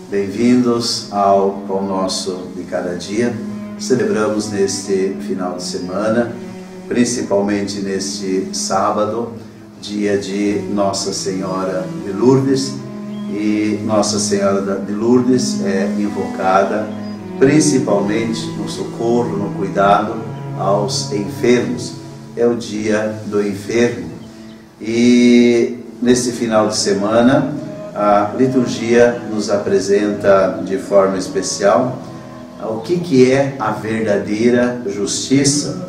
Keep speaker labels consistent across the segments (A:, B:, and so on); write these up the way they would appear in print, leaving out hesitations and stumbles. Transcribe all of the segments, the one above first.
A: Bem-vindos ao Pão Nosso de Cada Dia. Celebramos neste final de semana, principalmente neste sábado, dia de Nossa Senhora de Lourdes. E Nossa Senhora de Lourdes é invocada principalmente no socorro, no cuidado aos enfermos. É o dia do enfermo. E nesse final de semana, a liturgia nos apresenta de forma especial o que é a verdadeira justiça.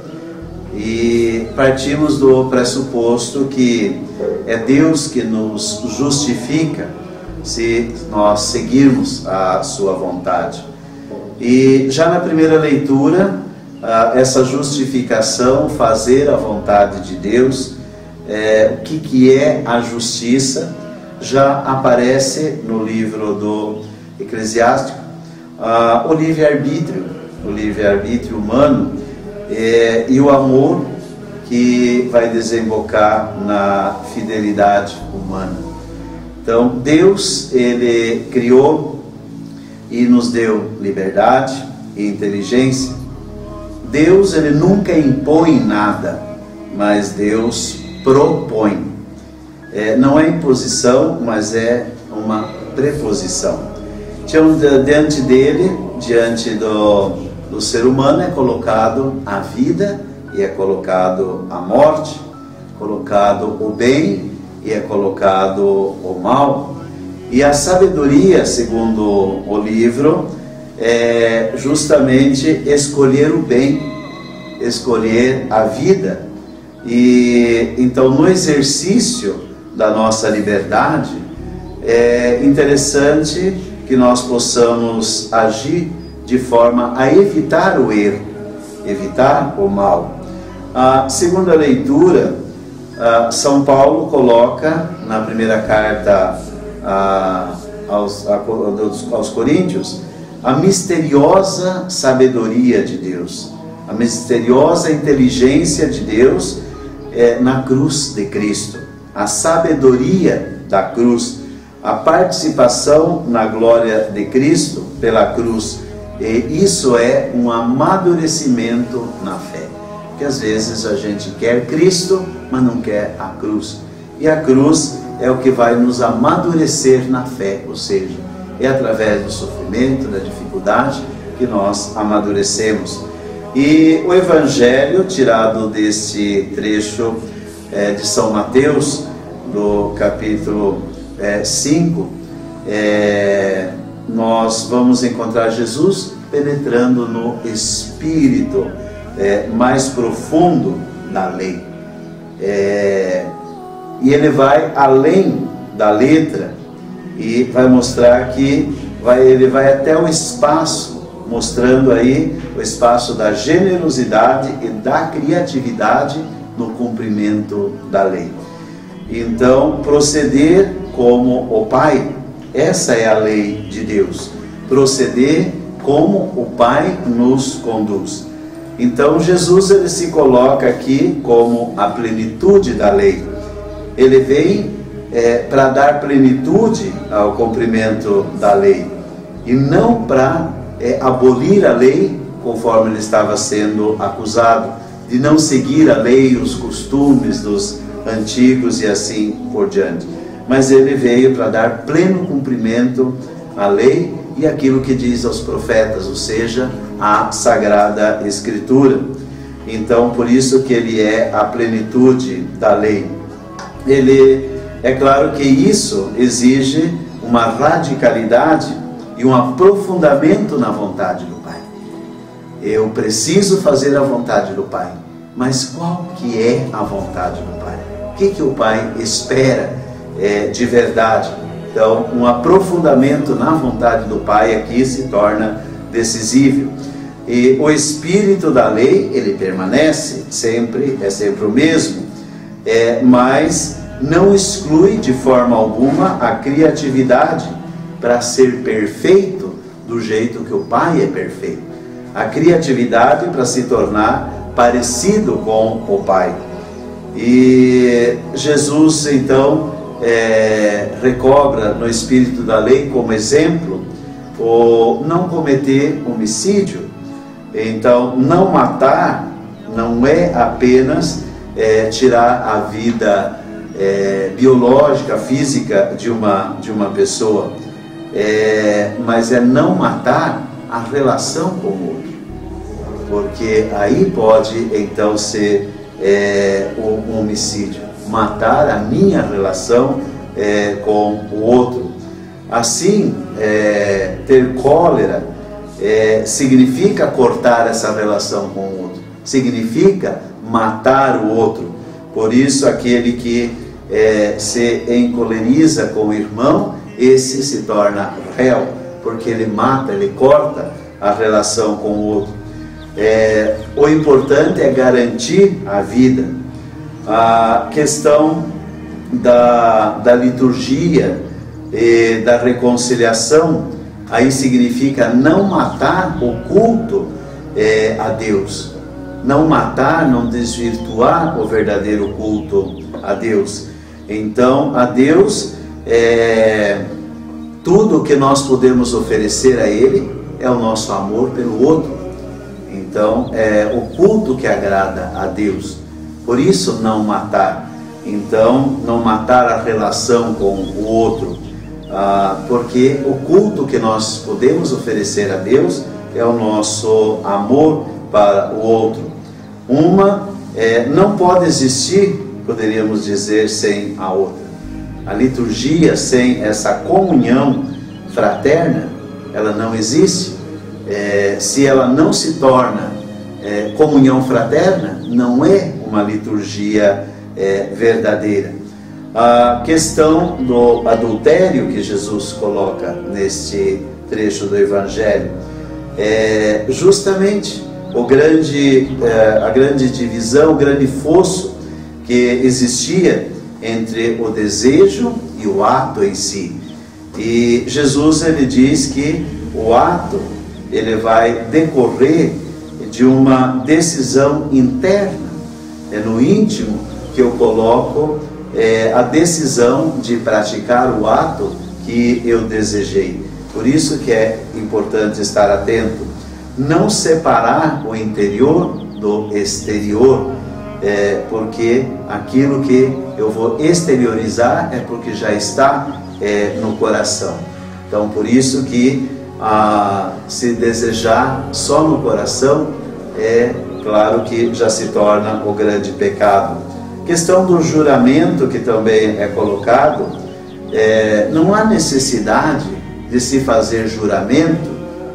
A: E partimos do pressuposto que é Deus que nos justifica se nós seguirmos a sua vontade. E já na primeira leitura, essa justificação, fazer a vontade de Deus, o que é a justiça, já aparece no livro do Eclesiástico, o livre-arbítrio humano e o amor que vai desembocar na fidelidade humana. Então, Deus, Ele criou e nos deu liberdade e inteligência. Deus, Ele nunca impõe nada, mas Deus propõe. Não é imposição, mas é uma preposição. Então, diante dele, diante do ser humano, é colocado a vida e é colocado a morte, colocado o bem e é colocado o mal. E a sabedoria, segundo o livro, é justamente escolher o bem, escolher a vida. E então, no exercício da nossa liberdade, é interessante que nós possamos agir de forma a evitar o erro, evitar o mal. A segunda leitura, São Paulo coloca na primeira carta aos Coríntios a misteriosa sabedoria de Deus, a misteriosa inteligência de Deus na cruz de Cristo. A sabedoria da cruz, a participação na glória de Cristo pela cruz, e isso é um amadurecimento na fé, porque às vezes a gente quer Cristo, mas não quer a cruz, e a cruz é o que vai nos amadurecer na fé, ou seja, é através do sofrimento, da dificuldade, que nós amadurecemos. E o Evangelho, tirado deste trecho de São Mateus, do capítulo 5, nós vamos encontrar Jesus penetrando no espírito mais profundo da lei. E ele vai além da letra e vai mostrar que ele vai até o espaço, mostrando aí o espaço da generosidade e da criatividade no cumprimento da lei. Então, proceder como o Pai, essa é a lei de Deus. Proceder como o Pai nos conduz. Então, Jesus, ele se coloca aqui como a plenitude da lei. Ele vem para dar plenitude ao cumprimento da lei, e não para abolir a lei, conforme ele estava sendo acusado, de não seguir a lei, os costumes dos antigos e assim por diante. Mas ele veio para dar pleno cumprimento à lei e aquilo que diz aos profetas, ou seja, a Sagrada Escritura. Então, por isso que ele é a plenitude da lei. É claro que isso exige uma radicalidade e um aprofundamento na vontade do Pai. Eu preciso fazer a vontade do Pai, mas qual que é a vontade do Pai? O que o Pai espera de verdade? Então, um aprofundamento na vontade do Pai aqui se torna decisivo. E o espírito da lei, ele permanece sempre, é sempre o mesmo, mas não exclui de forma alguma a criatividade para ser perfeito do jeito que o Pai é perfeito. A criatividade para se tornar parecido com o Pai. E Jesus, então, recobra no espírito da lei como exemplo ou não cometer homicídio. Então, não matar não é apenas tirar a vida biológica, física de uma pessoa, mas é não matar a relação com o outro, porque aí pode então ser um homicídio, matar a minha relação com o outro. Assim, ter cólera significa cortar essa relação com o outro, significa matar o outro. Por isso, aquele que se encoleriza com o irmão, esse se torna réu, porque ele mata, ele corta a relação com o outro. O importante é garantir a vida. A questão da liturgia e da reconciliação, aí significa não matar o culto a Deus, não matar, não desvirtuar o verdadeiro culto a Deus. Então, a Deus, tudo que nós podemos oferecer a Ele é o nosso amor pelo outro. Então, é o culto que agrada a Deus. Por isso, não matar. Então, não matar a relação com o outro, porque o culto que nós podemos oferecer a Deus é o nosso amor para o outro. Uma não pode existir, poderíamos dizer, sem a outra. A liturgia sem essa comunhão fraterna, ela não existe. Se ela não se torna comunhão fraterna, não é uma liturgia verdadeira. A questão do adultério que Jesus coloca neste trecho do Evangelho é justamente a grande divisão, o grande fosso que existia entre o desejo e o ato em si. E Jesus, ele diz que o ato, ele vai decorrer de uma decisão interna. É no íntimo que eu coloco a decisão de praticar o ato que eu desejei. Por isso que é importante estar atento, não separar o interior do exterior, porque aquilo que eu vou exteriorizar é porque já está no coração. Então, por isso que se desejar só no coração, claro que já se torna o grande pecado. Questão do juramento, que também é colocado, não há necessidade de se fazer juramento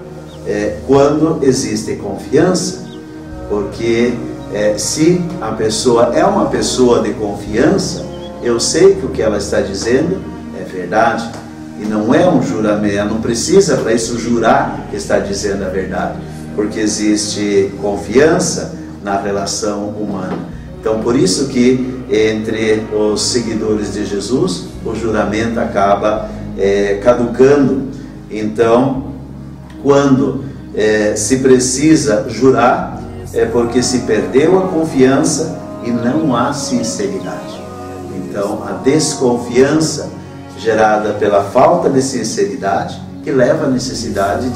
A: quando existe confiança, porque se a pessoa é uma pessoa de confiança, eu sei que o que ela está dizendo é verdade, e não é um juramento, ela não precisa para isso jurar que está dizendo a verdade, porque existe confiança na relação humana. Então, por isso que entre os seguidores de Jesus, o juramento acaba caducando. Então, quando se precisa jurar, é porque se perdeu a confiança e não há sinceridade. Então, a desconfiança gerada pela falta de sinceridade que leva à necessidade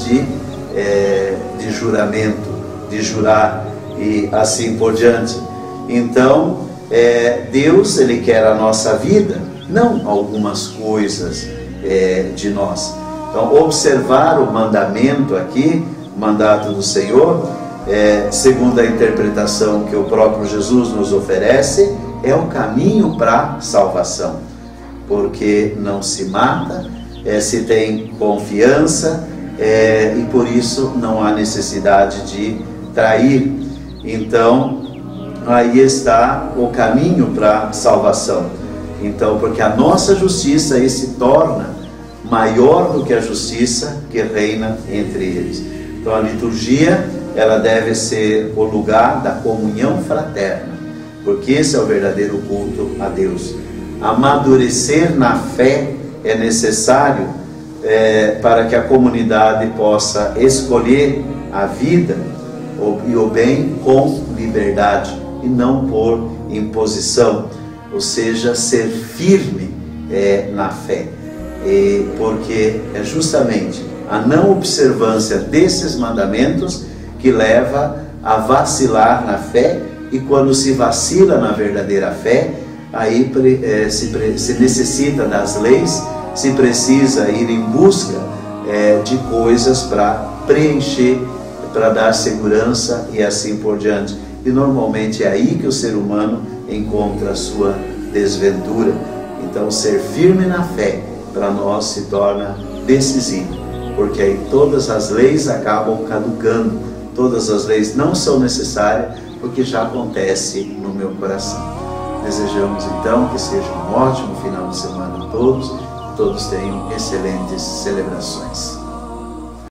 A: de juramento, de jurar e assim por diante. Então, Deus, ele quer a nossa vida, não algumas coisas de nós. Então, observar o mandamento aqui, o mandato do Senhor, segundo a interpretação que o próprio Jesus nos oferece, é o caminho para a salvação, porque não se mata, se tem confiança, e por isso não há necessidade de trair. Então, aí está o caminho para a salvação. Então, porque a nossa justiça aí se torna maior do que a justiça que reina entre eles. Então, a liturgia, ela deve ser o lugar da comunhão fraterna, porque esse é o verdadeiro culto a Deus. Amadurecer na fé é necessário para que a comunidade possa escolher a vida e o bem com liberdade e não por imposição, ou seja, ser firme na fé, porque é justamente a não observância desses mandamentos que leva a vacilar na fé, e quando se vacila na verdadeira fé, aí se necessita das leis, se precisa ir em busca de coisas para preencher, para dar segurança e assim por diante. E normalmente é aí que o ser humano encontra a sua desventura. Então, ser firme na fé para nós se torna decisivo, porque aí todas as leis acabam caducando, todas as leis não são necessárias, porque já acontece no meu coração. Desejamos então que seja um ótimo final de semana a todos, que todos tenham excelentes celebrações.